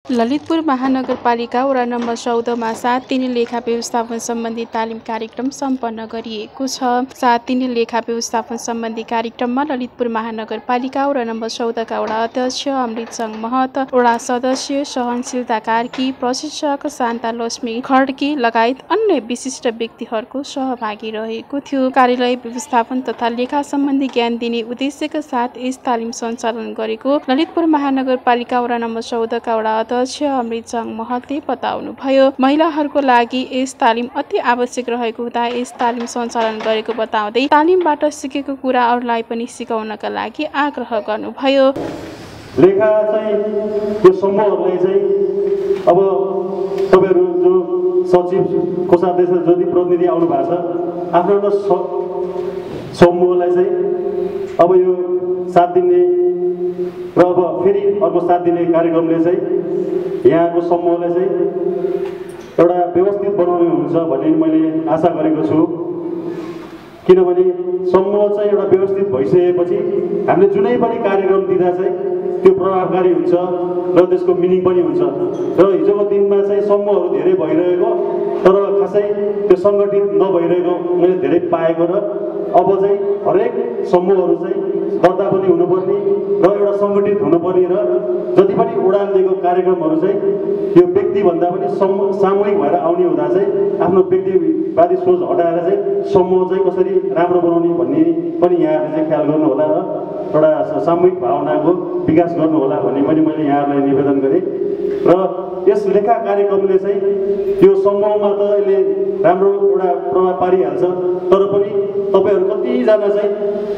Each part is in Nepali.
ललितपुर महानगरपालिका वडा नम्बर 14मा 7 दिने लेखा व्यवस्थापन सम्बन्धी तालिम कार्यक्रम सम्पन्न गरिएको छ। 7 दिने लेखा व्यवस्थापन सम्बन्धी कार्यक्रममा ललितपुर महानगरपालिका वडा नम्बर 14का वडा अध्यक्ष अमृतसंघ महत, वडा सदस्य सहनशीलता कार्की, प्रशिक्षक शान्ता लक्ष्मी खड्की लगायत अन्य विशिष्ट व्यक्तिहरूको सहभागी रहेको थियो। कार्यालय व्यवस्थापन तथा लेखा सम्बन्धी ज्ञान दिने उद्देश्यका साथ यस तालिम सञ्चालन गरेको ललितपुर महानगरपालिका वडा नम्बर 14का वडा अध्यक्ष अमृतसंघ महतले बताउनुभयो। महिलाहरूको लागि यस तालिम अति आवश्यक रहेको हुँदा यस तालिम सञ्चालन गरेको बताउँदै तालिमबाट सिकेको कुरा अरूलाई पनि सिकाउनका लागि आग्रह गर्नुभयो। लेखा चाहिँ यो समूहहरूलाई चाहिँ अब तपाईहरु जो सचिव कोषाध्यक्ष जति प्रतिनिधि आउनु भएको छ आफ्नो समूहलाई चाहिँ अब यो 7 दिने र अब फेरि अर्को 7 दिने कार्यक्रमले चाहिँ यहाँको समूहलाई चाहिँ एउटा व्यवस्थित बनाउने हुन्छ भन्ने मैले आशा गरेको छु। किनभने समूह चाहिँ एउटा व्यवस्थित भइसकेपछि हामीले जुनै पनि कार्यक्रम दिँदा चाहिँ त्यो प्रभावकारी हुन्छ र त्यसको मिनिङ पनि हुन्छ। र हिजोको दिनमा चाहिँ समूहहरू धेरै भइरहेको तर खासै त्यो सङ्गठित नभइरहेको मैले धेरै पाएको र अब चाहिँ हरेक समूहहरू चाहिँ दर्ता पनि हुनुपर्ने र एउटा सङ्गठित हुनुपर्ने र जति पनि उडान दिएको कार्यक्रमहरू चाहिँ यो व्यक्तिभन्दा पनि सामूहिक भएर आउने हुँदा चाहिँ आफ्नो व्यक्तिवादी सोच हटाएर चाहिँ समूह चाहिँ कसरी राम्रो बनाउने भन्ने पनि यहाँहरूले चाहिँ ख्याल गर्नु होला र एउटा सामूहिक भावनाको विकास गर्नु होला भन्ने पनि मैले यहाँहरूलाई निवेदन गरेँ। र यस लेखा कार्यक्रमले चाहिँ यो समूहमा त अहिले राम्रो एउटा प्रभाव पारिहाल्छ तर पनि तपाईहरु कतिजना चाहिँ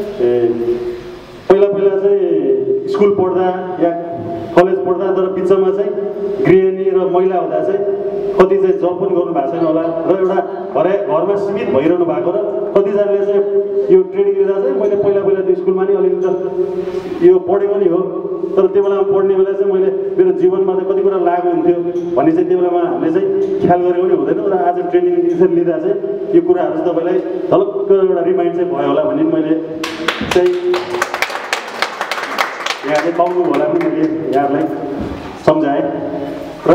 पहिला चाहिँ स्कुल पढ्दा या कलेज पढ्दा तर बिचमा चाहिँ गृहिणी र महिला हुँदा चाहिँ कति चाहिँ जब पनि गर्नु भएको छैन होला र एउटा घरमा सीमित भइरहनु भएको र कतिजनाले चाहिँ यो ट्रेनिङ लिँदा चाहिँ मैले पहिला त स्कुलमा नि अलिकति त यो पढेको नि हो तर त्यो बेलामा पढ्ने बेला चाहिँ मैले मेरो जीवनमा चाहिँ कति कुरा लागु हुन्थ्यो भन्ने चाहिँ त्यो बेलामा हामीले चाहिँ ख्याल गरेको नि हुँदैन र आज ट्रेनिङ लिँदा चाहिँ यो कुराहरू चाहिँ तपाईलाई झलक्क एउटा रिमाइन्ड चाहिँ भयो होला भन्ने मैले चाहिँ यहाँले पाउनु होला पनि मैले यहाँलाई सम्झाएँ। र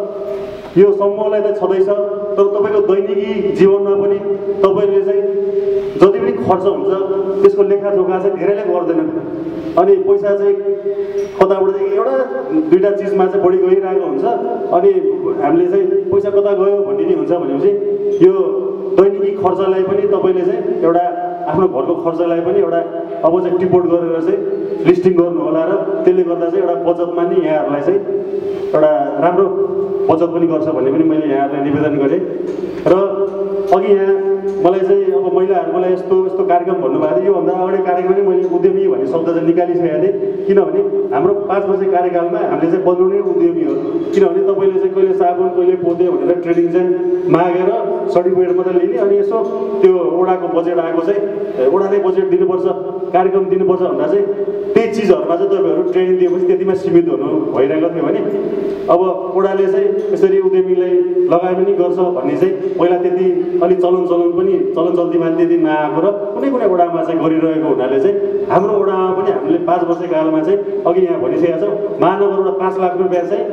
यो समूहलाई त छँदैछ तर तपाईको दैनिकी जीवनमा पनि तपाईले चाहिँ जति पनि खर्च हुन्छ त्यसको लेखाजोखा चाहिँ धेरैले गर्दैनन् अनि पैसा चाहिँ कताबाट एउटा दुईटा चिजमा चाहिँ बढी गइरहेको हुन्छ अनि हामीले चाहिँ पैसा कता गयो भन्ने नि हुन्छ भनेपछि यो दैनिकी खर्चलाई पनि तपाईले चाहिँ एउटा आफ्नो घरको खर्चलाई पनि एउटा अब चाहिँ टिपोट गरेर चाहिँ लिस्टिङ गर्नु होला र त्यसले गर्दा चाहिँ एउटा बचतमा नि यहाँहरूलाई चाहिँ एउटा राम्रो बचत पनि गर्छ भन्ने पनि मैले यहाँहरूलाई निवेदन गरेँ। र अघि यहाँ मलाई चाहिँ अब महिलाहरूको लागि यस्तो कार्यक्रम भन्नुभएको थियो। योभन्दा अगाडि कार्यक्रम नै मैले उद्यमी भन्ने शब्द चाहिँ निकालिसकेको थिएँ किनभने हाम्रो 5 वर्ष कार्यकालमा हामीले चाहिँ बदलाउने उद्यमी हो। किनभने तपाईँले चाहिँ कहिले साबुन कहिले पोते भनेर ट्रेनिङ चाहिँ मागेर सर्टिफिकेट मात्रै लिने अनि यसो त्यो ओडाको बजेट आएको चाहिँ ओडाले बजेट दिनुपर्छ कार्यक्रम दिनुपर्छ भन्दा चाहिँ त्यही चिजहरूमा चाहिँ तपाईँहरू ट्रेनिङ दिएपछि त्यतिमा सीमित हुनु भइरहेको थियो भने अब ओडाले चाहिँ यसरी उद्यमीलाई लगाए पनि गर्छ भन्ने चाहिँ पहिला त्यति अलि चलन चल्तीमा त्यति नआएको र कुनै ओडामा चाहिँ गरिरहेको हुनाले चाहिँ हाम्रो ओडामा पनि हामीले 5 वर्ष कालमा चाहिँ अघि यहाँ भनिसकेका छौँ महानगरबाट 5 लाख रुपियाँ चाहिँ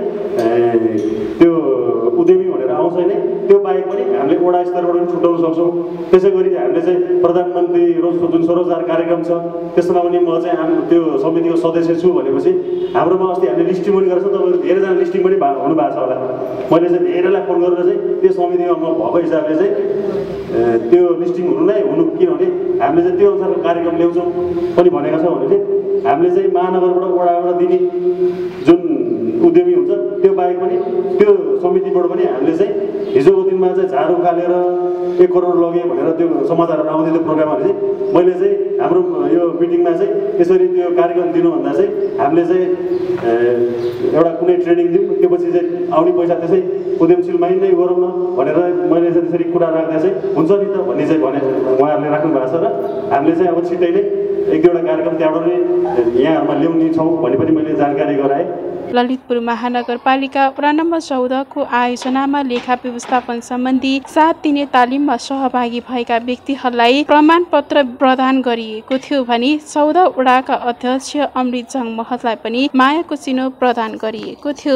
त्यो उद्यमी भनेर आउँछ नै त्यो बाहेक पनि हामीले ओडा स्तरबाट पनि छुट्याउन सक्छौँ। त्यसै गरी हामीले चाहिँ प्रधानमन्त्री जुन स्वरोजगार कार्यक्रम छ त्यसमा पनि म चाहिँ त्यो समितिको सदस्य छु भनेपछि हाम्रोमा अस्ति हामीले लिस्टिङ पनि गरेको छ। तपाईँहरू धेरैजना लिस्टिङ पनि हुनु भएको छ होला। मैले चाहिँ धेरैलाई फोन गरेर चाहिँ त्यो समितिमा म भएको हिसाबले चाहिँ त्यो लिस्टिङ हुनु किनभने हामीले चाहिँ त्यो अनुसारको कार्यक्रम ल्याउँछौँ पनि भनेका छौँ भने चाहिँ हामीले चाहिँ महानगरबाट ओडाबाट दिने जुन उद्यमी हुन्छ त्यो बाहेक पनि त्यो समितिबाट पनि हामीले चाहिँ हिजोको दिनमा चाहिँ झाडु खालेर 1 करोड लगे भनेर त्यो समाचारहरू आउँथ्यो त्यो प्रोग्रामहरू चाहिँ मैले चाहिँ हाम्रो यो मिटिङमा चाहिँ यसरी त्यो कार्यक्रम दिनुभन्दा चाहिँ हामीले चाहिँ एउटा कुनै ट्रेनिङ दिउँ त्योपछि चाहिँ आउने पैसा त्यसै उद्यमशीलमै नै गरौँ न भनेर मैले चाहिँ त्यसरी कुरा राख्दा चाहिँ हुन्छ नि त भन्ने चाहिँ भने उहाँहरूले राख्नु भएको छ र हामीले चाहिँ अब छिट्टै नै 1-2वटा कार्यक्रम त्यहाँबाट नै यहाँहरूमा ल्याउने छौँ भन्ने पनि मैले जानकारी गराएँ। ललितपुर महानगरपालिका वडा नम्बर 14 को आयोजनामा लेखा व्यवस्थापन सम्बन्धी 7 दिने तालिममा सहभागी भएका व्यक्तिहरूलाई प्रमाणपत्र प्रदान गरिएको थियो भने 14 वडाका अध्यक्ष अमृत जङ महतलाई पनि मायाको चिनो प्रदान गरिएको थियो।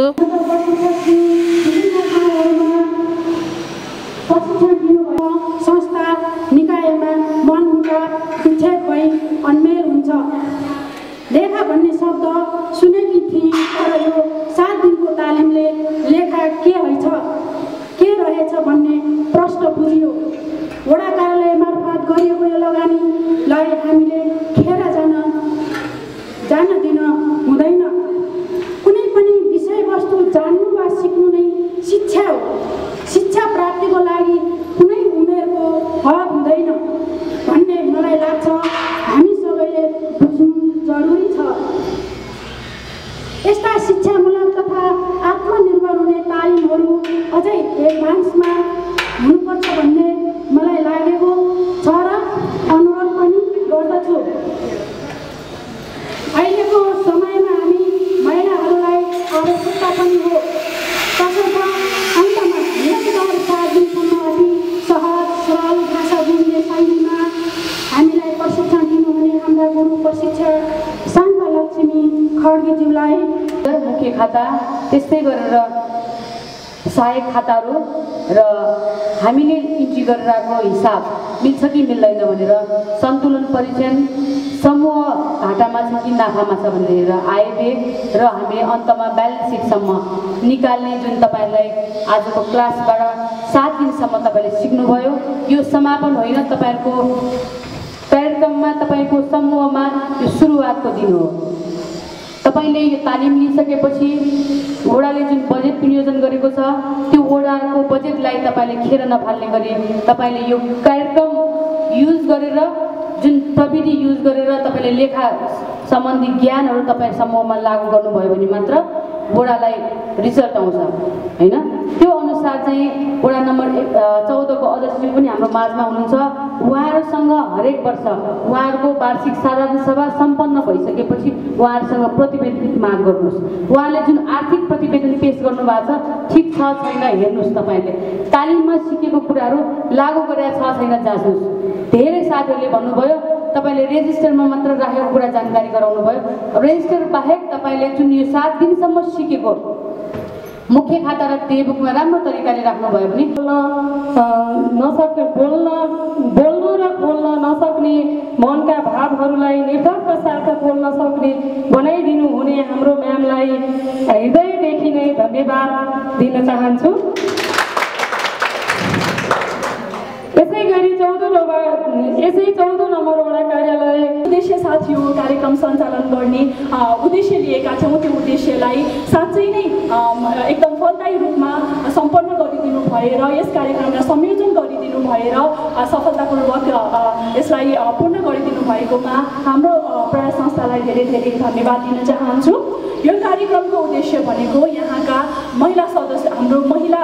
संस्था निकायमा मनमुटाव विच्छेद भई अन्मेल हुन्छ। लेखा भन्ने शब्द सुनेकी थिएँ, तर यो 7 दिनको तालिमले लेखा के रहेछ भन्ने प्रश्न पुर्यो। वडा कार्यालय मार्फत गरिएको यो लगानीलाई हामीले खेर जान दिन हुँदैन। कुनै पनि विषयवस्तु जान्नु वा सिक्नु नै शिक्षा हो। शिक्षा प्राप्तिको लागि कुनै उमेरको हद हुँदैन भन्ने मलाई लाग्छ। हामी सबैले बुझ्नु जरुरी छ। यस्ता शिक्षामूलक तथा आत्मनिर्भर हुने तालिमहरू अझै एडभान्समा हुनुपर्छ भन्ने मलाई लागेको छ र अनुरोध पनि गर्दछु। अहिलेको समयमा हामी महिलाहरूलाई आवश्यकता पनि हो। तसर्थ अन्तमा निरन्तर 7 दिनसम्म अति सहज सरल भाषा बुझ्ने शैलीमा हामीलाई प्रशिक्षण दिनुहुने हाम्रा गुरु प्रशिक्षक शान्ता लक्ष्मी खड्गेज्यूलाई मुख्य खाता त्यस्तै गरेर सहायक खाताहरू र हामीले इन्ट्री गरेर राखेको हिसाब मिल्छ कि मिल्दैन भनेर सन्तुलन परीक्षण समूह घाटामा छ कि नाफामा छ भनेर आइबे र हामी अन्तमा ब्यालेन्स सिटसम्म निकाल्ने जुन तपाईँहरूलाई आजको क्लासबाट 7 दिनसम्म तपाईँले सिक्नुभयो। यो समापन होइन, तपाईँहरूको कार्यक्रममा तपाईँको समूहमा यो सुरुवातको दिन हो। तपाईँले यो तालिम लिइसकेपछि वडाले जुन बजेट विनियोजन गरेको छ त्यो वडाको बजेटलाई तपाईँले खेर नफाल्ने गरी तपाईँले यो कार्यक्रम युज गरेर जुन प्रविधि युज गरेर तपाईँले लेखा सम्बन्धी ज्ञानहरू तपाईँ समूहमा लागू गर्नुभयो भने मात्र वडालाई रिजल्ट आउँछ हैन। त्यो अनुसार चाहिँ वडा नम्बर 14 को अध्यक्ष पनि हाम्रो माझमा हुनुहुन्छ। उहाँहरूसँग हरेक वर्ष उहाँहरूको वार्षिक साधारण सभा सम्पन्न भइसकेपछि उहाँहरूसँग प्रतिवेदन माग गर्नुहोस्। उहाँले जुन आर्थिक प्रतिवेदन पेश गर्नुभएको छ ठिक छ छैन हेर्नुहोस्। तपाईँले तालिममा सिकेको कुराहरू लागू गरेका छ छैन जाँच्नुहोस्। धेरै साथीहरूले भन्नुभयो तपाईँले रेजिस्टरमा मात्र राखेको कुरा जानकारी गराउनु भयो। रेजिस्टर बाहेक तपाईँले जुन यो 7 दिनसम्म सिकेको मुख्य खाता र टेबुकमा राम्रो तरिकाले राख्नुभयो भने बोल्न र बोल्न नसक्ने मनका भावहरूलाई निर्धक्क साथ बोल्न सक्ने बनाइदिनु हुने हाम्रो म्यामलाई हृदयदेखि नै धन्यवाद दिन चाहन्छु। यसै गरी 14 नम्बर वडा कार्यालय उद्देश्य साथ यो कार्यक्रम सञ्चालन गर्ने उद्देश्य लिएका छौँ। त्यो उद्देश्यलाई साँच्चै नै एकदम फलदायी रूपमा सम्पन्न गरिदिनु भएर यस कार्यक्रमलाई संयोजन गरिदिनु भएर सफलतापूर्वक यसलाई पूर्ण गरिदिनु भएकोमा हाम्रो प्रयास संस्थालाई धेरै धेरै धन्यवाद दिन चाहन्छु। यो कार्यक्रमको उद्देश्य भनेको यहाँका महिला सदस्य हाम्रो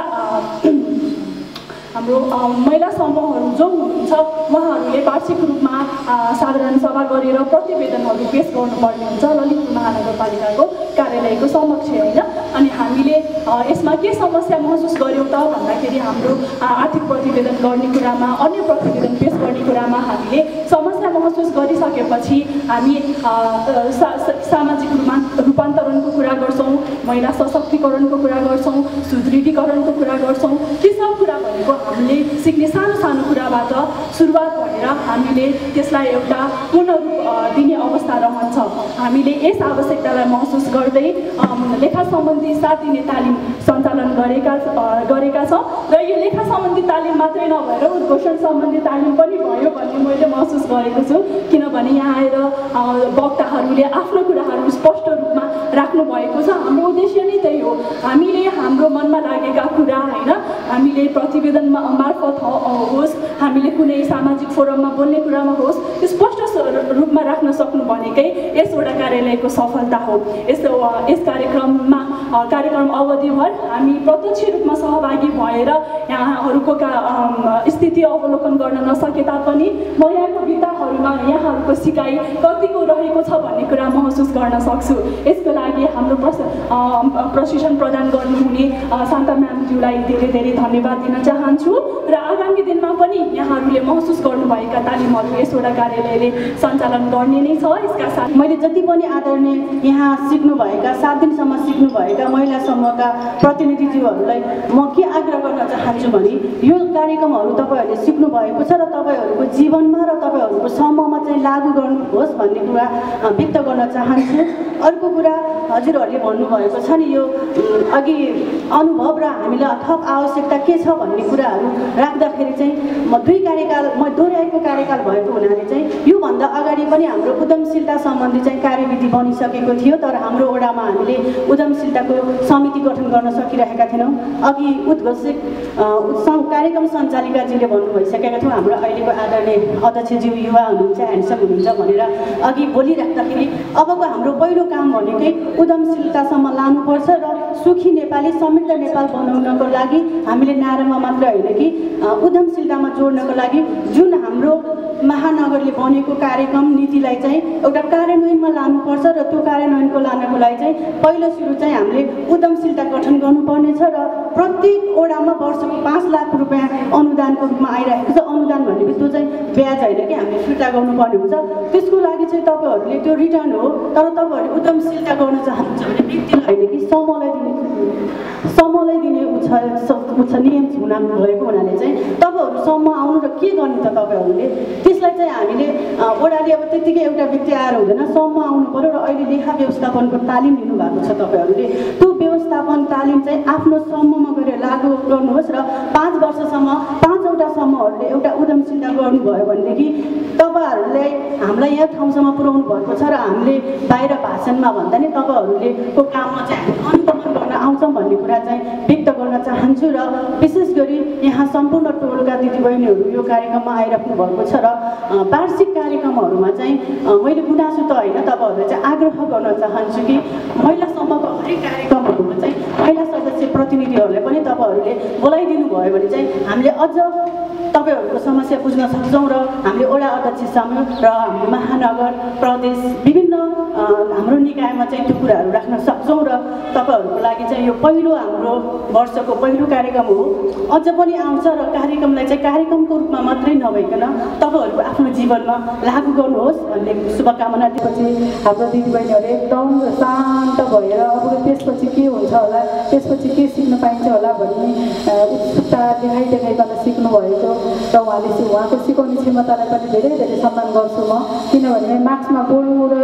महिला समूहहरू जो हुनुहुन्छ उहाँहरूले वार्षिक रूपमा साधारण सभा गरेर प्रतिवेदनहरू पेश गर्नुपर्ने हुन्छ ललितपुर महानगरपालिकाको कार्यालयको समक्ष होइन। अनि हामीले यसमा के समस्या महसुस गर्यौँ त भन्दाखेरि हाम्रो आर्थिक प्रतिवेदन गर्ने कुरामा अन्य प्रतिवेदन पेश गर्ने कुरामा हामीले समस्या महसुस गरिसकेपछि हामी सामाजिक रूपान्तरणको कुरा गर्छौँ, महिला सशक्तिकरणको कुरा गर्छौँ, सुदृढीकरणको कुरा गर्छौँ। ती सब कुरा भनेको हामीले सिक्ने सानो सानो कुराबाट सुरुवात भएर हामीले त्यसलाई एउटा पूर्ण रूप दिने अवस्था रहन्छ। हामीले यस आवश्यकतालाई महसुस गर्दै लेखा सम्बन्धी 7 दिने तालिम सञ्चालन गरेका छौँ र यो लेखा सम्बन्धी तालिम मात्रै नभएर उद्घोषण सम्बन्धी तालिम पनि भयो भन्ने मैले महसुस गरेको छु। किनभने यहाँ आएर वक्ताहरूले आफ्नो कुराहरू स्पष्ट रूपमा राख्नु भएको छ। हाम्रो उद्देश्य नै त्यही हो। हामीले हाम्रो मनमा लागेका कुरा होइन हामीले प्रतिवेदन मार्फत होस्, हामीले कुनै सामाजिक फोरममा बोल्ने कुरामा होस्, स्पष्ट रूपमा राख्न सक्नु भनेकै यस वडा कार्यालयको सफलता हो। यस कार्यक्रम अवधिभर हामी प्रत्यक्ष रूपमा सहभागी भएर यहाँहरूको स्थिति अवलोकन गर्न नसके तापनि म यहाँको विधाहरूमा यहाँहरूको सिकाइ कतिको रहेको छ भन्ने कुरा महसुस गर्न सक्छु। यसको लागि हाम्रो प्रशिक्षण प्रदान गर्नुहुने शान्ता म्यामज्यूलाई धेरै धेरै धन्यवाद दिन चाहन्छु र आगामी दिनमा पनि यहाँहरूले महसुस गर्नुभएका तालिमहरू यसवटा कार्यालयले सञ्चालन गर्ने नै छ। यसका साथ मैले जति पनि आदरणीय यहाँ सिक्नुभएका 7 दिनसम्म सिक्नुभएका महिला समूहका प्रतिनिधिज्यूहरूलाई म के आग्रह गर्न चाहन्छु भने यो कार्यक्रमहरू तपाईँहरूले सिक्नुभएको छ र तपाईँहरूको जीवनमा र तपाईँहरूको समूहमा चाहिँ लागू गर्नुहोस् भन्ने कुरा व्यक्त गर्न चाहन्छु। अर्को कुरा हजुरहरूले भन्नुभएको छ नि यो अघि अनुभव र हामीलाई थप आवश्यकता के छ भन्ने कुराहरू राख्दाखेरि चाहिँ म 2 कार्यकाल म दोहोऱ्याएको कार्यकाल भएको हुनाले चाहिँ योभन्दा अगाडि पनि हाम्रो उद्यमशीलता सम्बन्धी चाहिँ कार्यविधि बनिसकेको थियो तर हाम्रो वडामा हामीले उद्यमशीलताको समिति गठन गर्न सकिरहेका थिएनौँ। अघि उद्घोषित कार्यक्रम सञ्चालिकाजीले भन्नु भइसकेका थियौँ हाम्रो अहिलेको आदरणीय अध्यक्षज्यू युवा हुनुहुन्छ ह्यान्डसम हुनुहुन्छ भनेर अघि बोलिराख्दाखेरि अबको हाम्रो पहिलो काम भनेकै उद्यमशीलतासम्म लानुपर्छ र सुखी नेपाली समृद्ध नेपाल बनाउनको लागि हामीले नारामा मात्र होइन कि उद्यमशीलतामा जोड्नको लागि जुन हाम्रो महानगरले बनेको कार्यक्रम नीतिलाई चाहिँ एउटा कार्यान्वयनमा लानुपर्छ र त्यो कार्यान्वयनको लानको लागि चाहिँ पहिलो सुरु चाहिँ हामीले उद्यमशीलता गठन गर्नुपर्नेछ र प्रत्येक वडामा वर्षको 5 लाख रुपियाँ अनुदानको रूपमा आइरहेको छ। अनुदान भनेको त्यो चाहिँ ब्याज होइन कि हामीले फिर्ता गर्नुपर्ने हुन्छ। त्यसको लागि चाहिँ तपाईँहरूले त्यो रिटर्न हो तर तपाईँहरूले उद्यमशीलता गर्न चाहनुहुन्छ भने व्यक्तिलाई होइन कि समूहलाई दिने उच्च नियम हुन भएको हुनाले चाहिँ तपाईँहरू समूह आउनु र के गर्ने त तपाईँहरूले त्यसलाई चाहिँ हामीले वडाले अब त्यतिकै एउटा व्यक्ति आएर हुँदैन समूह आउनु पर्यो र अहिले लेखा व्यवस्थापनको तालिम लिनुभएको छ तपाईँहरूले त्यो व्यवस्थापन तालिम चाहिँ आफ्नो समूहमा गएर लागू गर्नुहोस् र 5 वर्षसम्म 5वटा समूहहरूले एउटा उद्यमशीलता गर्नुभयो भनेदेखि तपाईँहरूले हामीलाई यहाँ ठाउँसम्म पुर्याउनु भएको छ र हामीले बाहिर भाषणमा भन्दा नि तपाईँहरूले को काममा चाहिँ हामी अनुगमन गर्न आउँछौँ भन्ने कुरा चाहिँ व्यक्त गर्न चाहन्छु र विशेष गरी यहाँ सम्पूर्ण टोलका दिदीबहिनीहरू यो कार्यक्रममा आइराख्नु भएको छ र वार्षिक कार्यक्रमहरूमा चाहिँ मैले गुनासो त होइन तपाईँहरूलाई चाहिँ आग्रह गर्न चाहन्छु कि महिला समूहको हरेक कार्यक्रमहरूमा चाहिँ महिला सदस्य प्रतिनिधिहरूलाई पनि तपाईँहरूले बोलाइदिनु भयो भने चाहिँ हामीले अझ तपाईँहरूको समस्या बुझ्न सक्छौँ र हामीले वडा अध्यक्षसम्म र हाम्रो महानगर प्रदेश विभिन्न हाम्रो निकायमा चाहिँ त्यो कुराहरू राख्न सक्छौँ र तपाईँहरूको लागि चाहिँ यो पहिलो हाम्रो वर्षको पहिलो कार्यक्रम हो। अझ पनि आउँछ र कार्यक्रमलाई चाहिँ कार्यक्रमको रूपमा मात्रै नभइकन तपाईँहरूको आफ्नो जीवनमा लागू गर्नुहोस् भन्ने शुभकामना दिएपछि हाम्रो दिदीबहिनीहरू एकदम शान्त भएर अब त्यसपछि के हुन्छ होला त्यसपछि के सिक्न पाइन्छ होला भन्ने उत्सुकता देखाइकन सिक्नुभएको र उहाँको सिकाउने क्षमतालाई पनि धेरै धेरै सम्मान गर्छु म। किनभने मार्क्समा बोल्नु र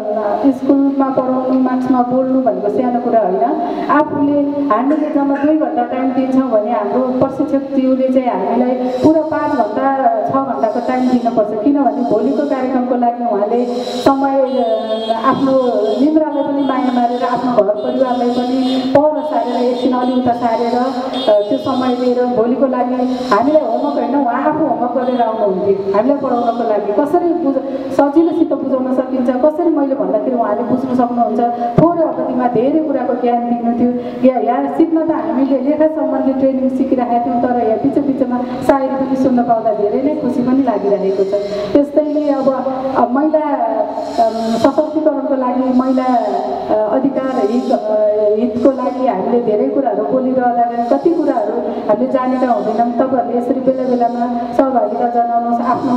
स्कुलमा पढाउनु मार्क्समा बोल्नु भनेको सानो कुरा होइन। आफूले हामीले जम्मा 2 घन्टा टाइम दिन्छौँ भने हाम्रो प्रशिक्षकज्यूले चाहिँ हामीलाई पुरा 5 घन्टा 6 घन्टाको टाइम दिनुपर्छ किनभने भोलिको कार्यक्रमको लागि उहाँले समय आफ्नो निन्द्रालाई पनि माया मारेर आफ्नो घर परिवारलाई पनि पर सारेर एकछिन अलि उता सारेर त्यो समय लिएर भोलिको लागि हामीलाई होमवर्क होइन उहाँ आफू होमवर्क गरेर आउनुहुन्थ्यो हामीलाई पढाउनको लागि कसरी सजिलोसित बुझाउन सकिन्छ कसरी मैले भन्दाखेरि उहाँले बुझ्नु सक्नुहुन्छ। थोरै अवधिमा धेरै कुराको ज्ञान दिनु थियो यहाँ सिक्न त हामीले लेखा सम्बन्धी ट्रेनिङ सिकिरहेका थियौँ तर यहाँ बिचमा सायरी पनि सुन्न पाउँदा धेरै नै खुसी पनि लागिरहेको छ। त्यस्तैले अब महिला सशक्तिकरणको लागि महिला अधिकार हितको लागि हामीले धेरै कुराहरू बोलिरहँदा कति कुराहरू हामीले जानेका हुँदैनौँ। तपाईँहरूले यसरी बेला बेलामा सहभागिता जनाउनुहोस् आफ्नो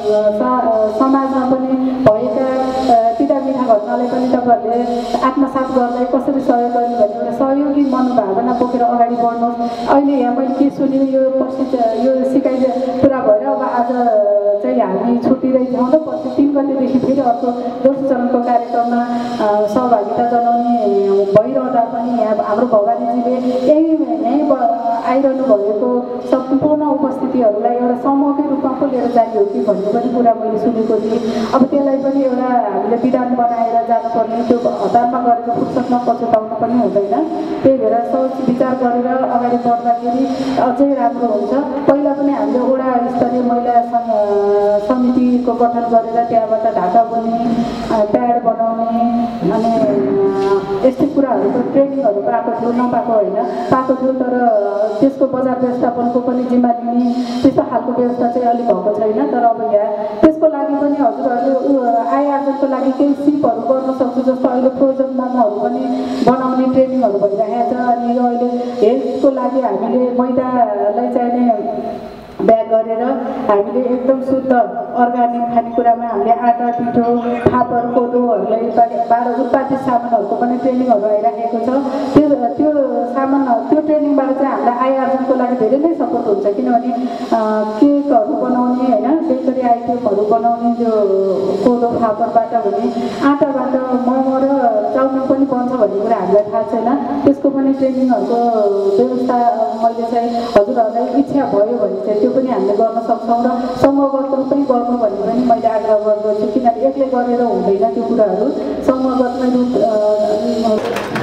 समाजमा पनि भएका पितामिठा घटनालाई पनि तपाईँहरूले आत्मसात गर्दै कसरी सहयोग गर्ने भन्ने एउटा सहयोगी मनोभावना बोकेर अगाडि बढ्नुहोस्। अहिले यहाँ मैले के सुने यो सिकाइ पुरा भएर अब आज चाहिँ हामी छुट्टिरहेछौँ र पछि 3 गतेदेखि फेरि अर्को दोस्रो चरणको कार्यक्रममा सहभागिता जनाउने भइरहँदा पनि यहाँ हाम्रो भवानीजीले यहीँ आइरहनु भएको सम्पूर्ण उपस्थितिहरूलाई एउटा समूहकै रूपमा पो लिएर जाने हो कि भन्ने पनि कुरा मैले सुनेको थिएँ। अब त्यसलाई पनि एउटा हामीले विधान बनाएर जानुपर्ने त्यो हतारमा गरेको फुर्सदमा पछुताउनु पनि हुँदैन। त्यही भएर सोच विचार गरेर अगाडि बढ्दाखेरि अझै राम्रो हुन्छ। पहिला पनि हामीले वडा स्तरीय महिला समितिको गठन गरेर त्यहाँबाट ढाका बुन्ने प्याड बनाउने अनि यस्तै कुराहरूको ट्रेनिङहरू पाएको थियो नपाएको होइन, पाएको थियो तर त्यसको बजार व्यवस्थापनको पनि जिम्मा लिने त्यस्तो खालको व्यवस्था चाहिँ अलिक भएको छैन। तर अब यहाँ त्यसको लागि पनि हजुरहरूले आय आर्जनको लागि केही सिपहरू गर्न सक्छु, जस्तो अहिले प्रोजेक्ट मोमोहरू पनि बनाउने ट्रेनिङहरू भइरहेको छ। अनि यो अहिले हेल्थको लागि हामीले मैदालाई चाहिने ब्याग गरेर हामीले एकदम शुद्ध अर्ग्यानिक खानेकुरामा हामीले आटा पिठो फापर कोदोहरूलाई उत्पादित सामानहरूको पनि ट्रेनिङहरू आइराखेको छ। त्यो सामान त्यो ट्रेनिङबाट चाहिँ हामीलाई आय आर्जनको लागि धेरै नै सपोर्ट हुन्छ, किनभने केकहरू बनाउने होइन, बेकरी आइटमहरू बनाउने त्यो कोदो फापरबाट भने आटाबाट मोमो र चाउमिन पनि बन्छ भन्ने कुरा हामीलाई थाहा छैन। त्यसको पनि ट्रेनिङहरूको व्यवस्था मैले चाहिँ हजुरहरूलाई इच्छा भयो भने चाहिँ त्यो पनि हामीले गर्न सक्छौँ र समूहगत रूपमै गर्नु भन्ने पनि मैले आग्रह गर्दछु, किनभने एक्लै गरेर हुँदैन त्यो कुराहरू, समूहगतमै रूप